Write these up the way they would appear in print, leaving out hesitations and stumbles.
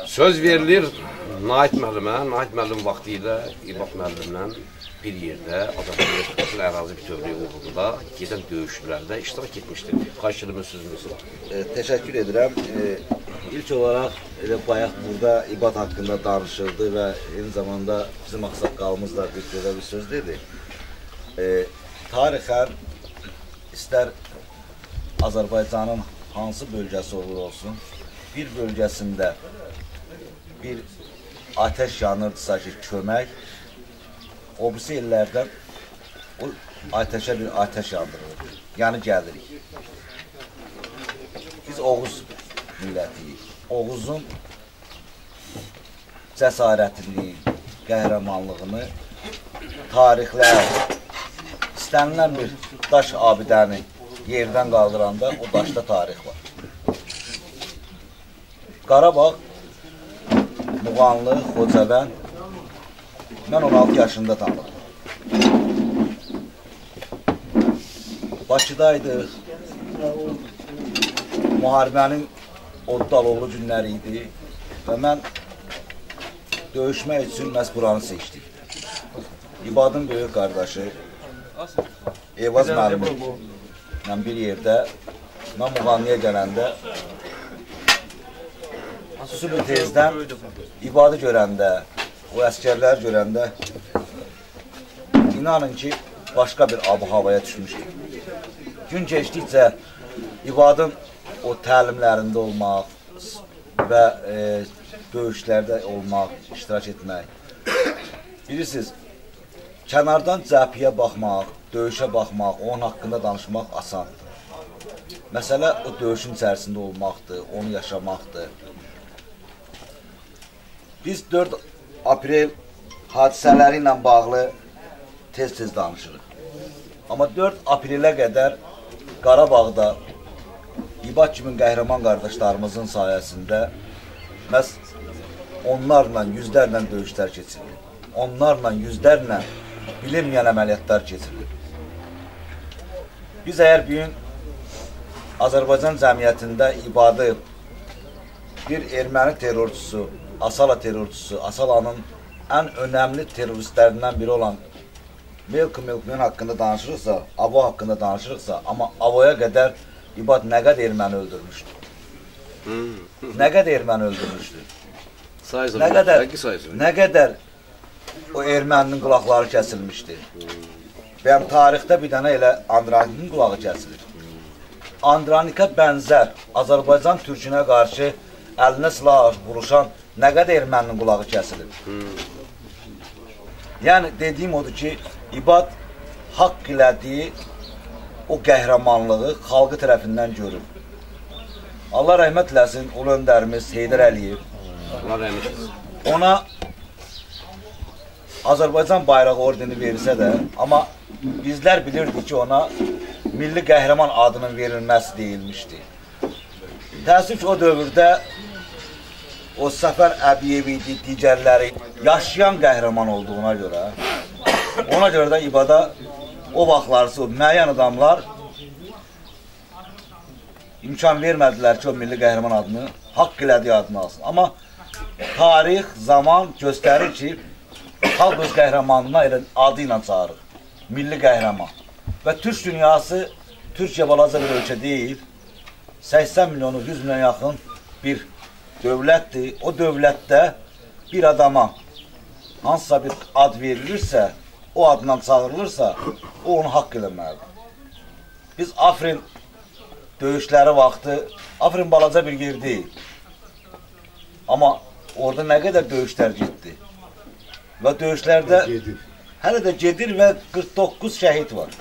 Söz verilir Nait müəllimə, Nait müəllim vaxtı ilə İbad müəllimlə bir yerdə Azərbaycan Respublikasının ərazi bütövlüyü uğrunda gedən döyüşlərdə iştirak etmişdir. Xahiş edirəm sözünüzü. Təşəkkür edirəm. İlk olaraq bayaq burada İbad haqqında danışıldı və eyni zamanda bizim ağsaqqalımız da bir gözəl bir söz dedi. Tarixən istər Azərbaycanın hansı bölgəsi olur olsun, bir bölgəsində bir ateş yanırdısa ki, kömək, o birisi illərdən o ateşə bir ateş yandırır. Yəni gəlirik. Biz Oğuz millətiyik. Oğuzun cəsarətini, qəhrəmanlığını tarixlər, istənilən bir daş abidəni yerdən qaldıranda o daşda tarix var. Qarabağ, Muğanlı, Xocavənd, mən 16 yaşında tanıdım. Bakıdaydıq, müharibənin oddalovlu günləri idi və mən döyüşmək üçün məhz buranı seçdik. İbadın böyük qardaşı Eyvaz müəllimlə bir yerdə mən Muğanlıya gələndə Sübh tezdən İbadı görəndə, o əskərlər görəndə inanın ki, başqa bir ab-havaya düşmüşdük. Gün keçdikcə İbadın o təlimlərində olmaq və döyüşlərdə olmaq, iştirak etmək. Bilirsiniz, kənardan cəbhəyə baxmaq, döyüşə baxmaq, onun haqqında danışmaq asandır. Məsələ o döyüşün içərisində olmaqdır, onu yaşamaqdır. Biz 4 aprel hadisələri ilə bağlı tez-tez danışırıq. Amma 4 aprelə qədər Qarabağda İbad kimi qəhrəman qardaşlarımızın sayəsində məhz onlarla yüzlərlə döyüşlər keçirilir. Onlarla yüzlərlə bilinməyən əməliyyatlar keçirilir. Biz əgər bir gün Azərbaycan cəmiyyətində İbadı bir erməni terrorçusu, Asala terrorçusu, Asalanın ən önəmli terroristlərindən biri olan Melkum haqqında danışırıqsa, Avo haqqında danışırıqsa, amma Avoya qədər İbad nə qədər erməni öldürmüşdü? Nə qədər erməni öldürmüşdü? Nə qədər o erməninin qulaqları kəsilmişdi? Bəyəm tarixdə bir dənə elə Andranik'in qulağı kəsilir. Andranik'a bənzər Azərbaycan türkünə qarşı əlinə silah vuruşan nə qədər erməninin qulağı kəsilir. Yəni, dediyim odur ki, İbad haqq elədiyi o qəhrəmanlığı xalqı tərəfindən görür. Allah rəhmət eləsin, ulu öndərimiz Heydər Əliyev. Allah rəhmət eləsin. Ona Azərbaycan bayrağı ordeni verilsə də, amma bizlər bilirdik ki, ona milli qəhrəman adının verilməsi deyilmişdi. Təəssüf ki, o dövrdə o Səfər Əbiyev idi, digərləri yaşayan qəhrəman olduğuna görə də İbada o vaxtlarısı müəyyən adamlar imkan vermədilər ki, o milli qəhrəman adını haqq elədiyi adını alsın. Amma tarix, zaman göstərir ki, xalq öz qəhrəmanına elə adı ilə çağırır, milli qəhrəman. Və Türk dünyası, Türkiyə balaca bir ölkə deyil, 80 milyonu, 100 milyon yaxın bir dövlətdir. O dövlətdə bir adama hansısa bir ad verilirsə, o adından çağırılırsa, o onu haqq eləməlidir. Biz Afrin döyüşləri vaxtı, Afrin balaca bir yer deyil. Amma orada nə qədər döyüşlər getdi. Və döyüşlərdə hələ də gedir və 49 şəhid var.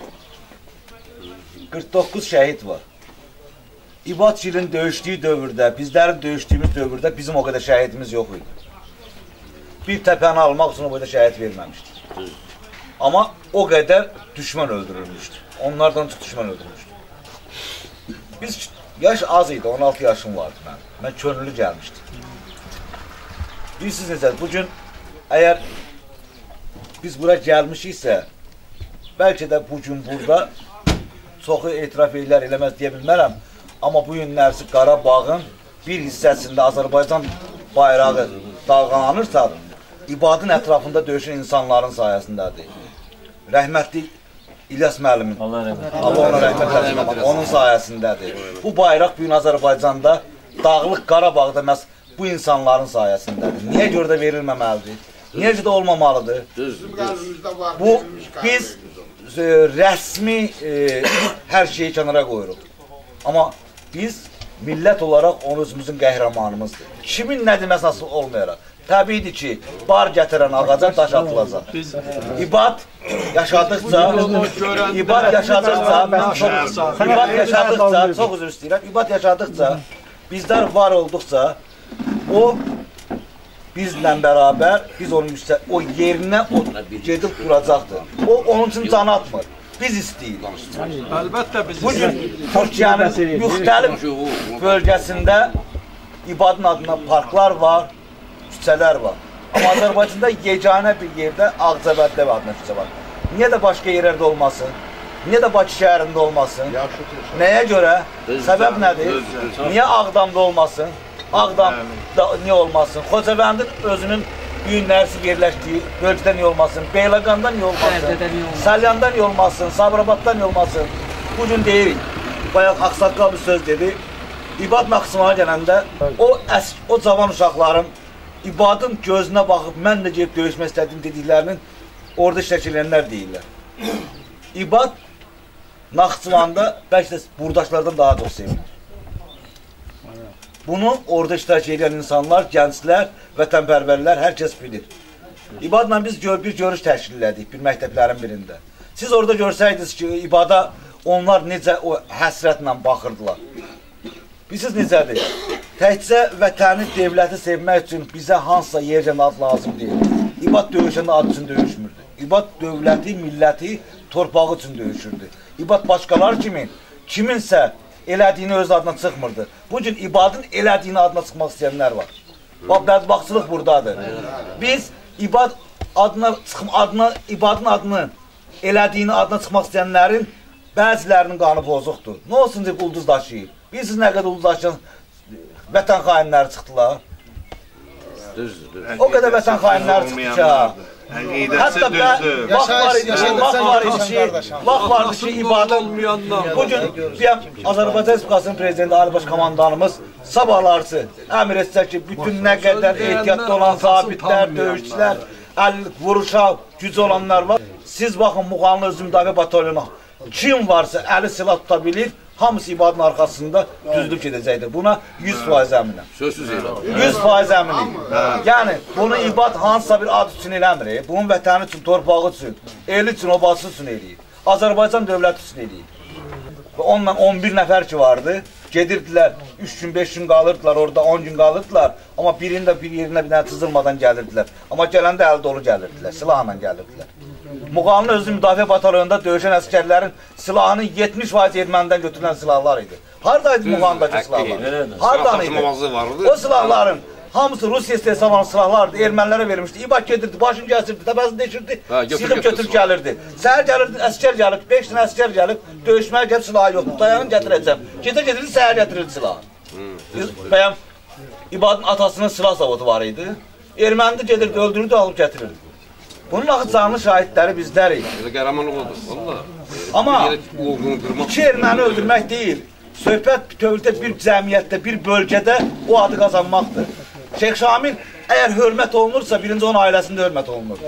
49 şəhid var. İbadçilin döyüşdüyü dövrdə, bizlərin döyüşdüyümüz dövrdə bizim o qədər şəhidimiz yox idi. Bir təpəni almaq üçün o qədər şəhid verməmişdik. Amma o qədər düşmən öldürülmüşdü. Onlardan çox düşmən öldürülmüşdü. Biz, yaş az idi, 16 yaşım vardı mən. Mən könüllü gəlmişdim. Bilirsiniz necə, bugün əgər biz bura gəlmişiksə, bəlkə də bugün burada çoxu etiraf edirlər, eləməz deyə bilmərəm. Amma bu günlərsi Qarabağın bir hissəsində Azərbaycan bayrağı dalğalanırsa, İbadın ətrafında döyüşən insanların sayəsindədir. Rəhmətli İlyas müəllimin, Allah ona rəhmət eləsin, onun sayəsindədir. Bu bayraq bugün Azərbaycanda, Dağlıq Qarabağda məhz bu insanların sayəsindədir. Niyə görə də verilməməlidir? Niyə görə də olmamalıdır? Bu, biz rəsmi hər şeyi kənara qoyuruq. Amma biz millət olaraq onu özümüzün qəhrəmanımızdır. Kimin nə deməsi asıl olmayaraq. Təbiidir ki, bar gətirən ağaca daş atılacaq. İbad yaşadıqca, çox üzr istəyirəm, İbad yaşadıqca, bizlər var olduqca, o bizlə bərabər, biz onun o yerinə gedib duracaqdır. O onun üçün can atmır. Biz istəyirik. Əlbəttə biz bugün Türkiyənin müxtəlif bölgəsində İbadın adına parklar var, küçələr var. Amma Azərbaycanda yeganə bir yerdə Ağcabəddə adına küçə var. Niyə də başqa yerlərdə olmasın? Niyə də Bakı şəhərində olmasın? Nəyə görə? Səbəb nədir? Niyə Ağdamda olmasın? Ağdamda niyə olmasın? Xocavəndin özünün düyünlərisi yerləşdiyi bölgədə niyə olmasın? Beyləqanda niyə olmasın? Salyanda niyə olmasın? Sabirabadda niyə olmasın? Bugün deyirik, bayaq Ağsaqqal bir söz dedi. İbad Məxsimana gələndə o cavan uşaqların İbadın gözünə baxıb mən də gelib döyüşmək istədim dediklərinin orada iştirak edənlər deyirlər. İbad Naxçıvanda bəlkə də burdaşlardan daha çox sevinir. Bunu orada iştirak edən insanlar, gənclər, vətənpərvərlər hər kəs bilir. İbadla biz bir görüş təşkil elədik bir məktəblərin birində. Siz orada görsəydiniz ki, İbada onlar necə o həsrətlə baxırdılar. Bilirsiniz necədir? Təkcə vətəni, devləti sevmək üçün bizə hansısa yercən ad lazım deyil. İbad döyüşəndə ad üçün döyüşmürdü. İbad dövləti, milləti, torpağı üçün döyüşürdü. İbad başqalar kiminsə elədiyini öz adına çıxmırdı. Bugün İbadın elədiyini adına çıxmaq istəyənlər var. Bədbaxtçılıq buradadır. Biz İbadın adını elədiyini adına çıxmaq istəyənlərin bəzilərinin qanı pozuqdur. Nə olsun deyib ulduz daşıyıb? Bilirsiniz nə qədər ulduz daşıyan vətən xainləri çıxdılar. O qədər vətən xainləri çıxdı ki, hətta vaxt var idi ki, İbadın bugün Azərbaycan Respublikasının prezidenti Ali Baş Komandanımız sabahlarısı əmr etsə ki, bütün nə qədər ehtiyatlı olan zabitlər, döyüşçülər, vuruşa gücü olanlar var. Siz baxın, Muğanlı Özü Müdafiə Batalyonu kim varsa əli silah tuta bilir, hamısı İbadın arxasında düzülüb gedəcəkdir. Buna 100% əminəm. Sözsüz elə. 100% əminim. Yəni, bunu İbad hansısa bir ad üçün eləmir. Bunun vətəni üçün, torpağı üçün, eli üçün, obası üçün eləyir. Azərbaycan dövləti üçün eləyir. Və onunla 11 nəfər ki vardı, gedirdilər, 3 gün, 5 gün qalırdılar, orada 10 gün qalırdılar. Amma birində bir yerinə bir dənə çızılmadan gəlirdilər. Amma gələndə əl dolu gəlirdilər, silahla gəlirdilər. Muğanlı Özü Müdafiə Batalyonunda döyüşən əskərlərin silahının 70% ermənidən götürülən silahlar idi. Haradaydı Muğandakı silahlar? Haradanıydı? O silahların hamısı Rusiya istehsalanı silahlardı, ermənilərə verilmişdi. İbad gedirdi, başını kəsirdi, təpəsini deşirdi, silib götürüb gəlirdi. Səhər gəlirdi, əskər gəlib, 5 dənə əskər gəlib, döyüşməyə gəlib, silahı yoxdur, dayanın gətirəcəm. Gedirdi, səhər gətirirdi silahı. Bəyəm, İbadın atasının silah zavodu var idi. Erməni də gedirdi, öldürürdü, alıb gətirirdi. Bunun axı canlı şahidləri bizlərik. Qəhrəmanlıq oldu, valla. Amma iki erməni öldürmək deyil, söhbət bütövlükdə bir cəmiyyətdə, bir bölgədə o adı qazanmaqdır. Şeyx Şamil əgər hörmət olunursa, birinci onun ailəsində hörmət olunur.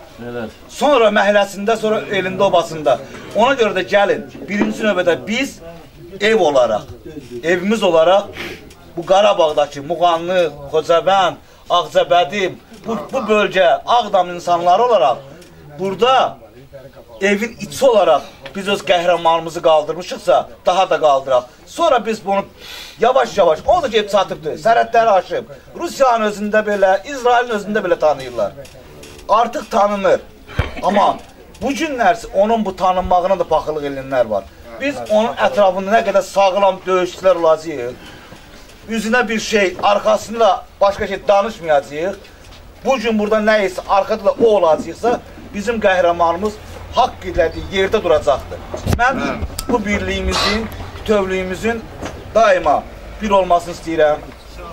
Sonra məhəlləsində, sonra elində, obasında. Ona görə də gəlin, birinci növbədə biz ev olaraq, evimiz olaraq bu Qarabağdakı Muğanlı, Xocavənd, Ağcabədi, bu bölgə, Ağdam insanları olaraq burada evin içi olaraq biz öz qəhrəmanımızı qaldırmışıqsa, daha da qaldıraq. Sonra biz bunu yavaş-yavaş, o da gelib çatıbdır, sərhədləri aşıb. Rusiyanın özündə belə, İsrailin özündə belə tanıyırlar. Artıq tanınır. Amma bu günlərsə onun bu tanınmağına da paxıllıq edənlər var. Biz onun ətrafında nə qədər sağlam döyüşçülər olacağıq, üzünə bir şey, arxasında başqa şey danışmayacağıq. Bugün burada nə isə, arxada da o olacaqsa, bizim qəhrəmanımız haqq edildiyi yerdə duracaqdır. Mən bu birliyimizin, bütövlüyümüzün daima bir olmasını istəyirəm.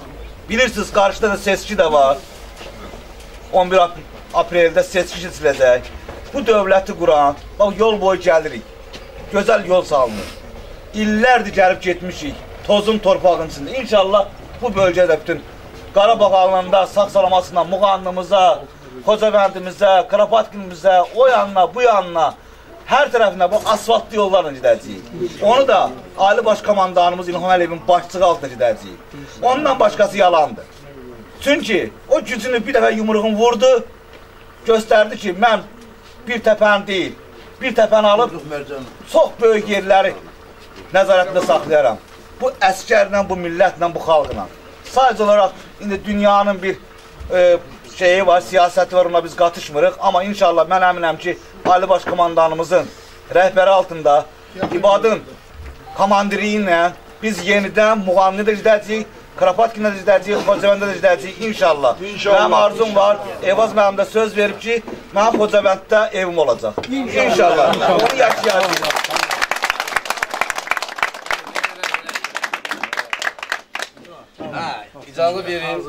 Bilirsiniz, qarşıda da seçki də var. 11 apreldə seçki keçiriləcək. Bu dövləti quran, bax, yol boyu gəlirik. Gözəl yol salınır. İllərdir gəlib getmişik. Tozun, torpağın içində. İnşallah bu bölgədə bütün Qarabağ alanında sağ-salamasına, Muğannımıza, Xocavəndimizə, Karapatkimizə, o yanına, bu yanına, hər tərəfinə bu asfaltlı yollarla gedəcəyik. Onu da Ali Baş Komandanımız İlham Əliyevin başçılığı altında gedəcəyik. Ondan başqası yalandır. Çünki o gücünü bir dəfə yumruğunu vurdu, göstərdi ki, mən bir təpəni deyil, bir təpəni alıb çox böyük yerləri nəzarətində saxlayaram. Bu əskərlə, bu millətlə, bu xalqla. Sadəcə olaraq indi dünyanın bir şeyi var, siyasəti var, ona biz qatışmırıq. Amma inşallah mən əminəm ki, Ali Baş Komandanımızın rəhbəri altında İbadın komandiri ilə biz yenidən Muğanlı'da gedəcəyik, Karapatkin'də də gedəcəyik, Xocavənddə də gedəcəyik inşallah. Mənim arzum var, Evaz mənim də söz verib ki, mənim Xocavənddə evim olacaq. İnşallah. Onu yaşayacaq. İcazə verin.